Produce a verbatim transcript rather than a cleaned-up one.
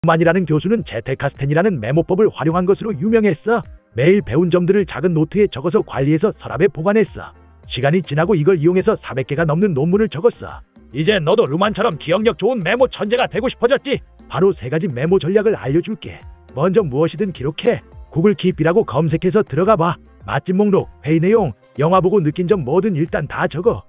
만이라는 교수는 제테카스텐이라는 메모법을 활용한 것으로 유명했어. 매일 배운 점들을 작은 노트에 적어서 관리해서 서랍에 보관했어. 시간이 지나고 이걸 이용해서 사백 개가 넘는 논문을 적었어. 이제 너도 루만처럼 기억력 좋은 메모 천재가 되고 싶어졌지? 바로 세 가지 메모 전략을 알려줄게. 먼저 무엇이든 기록해. 구글 킵이라고 검색해서 들어가 봐. 맛집 목록, 회의 내용, 영화 보고 느낀 점 뭐든 일단 다 적어.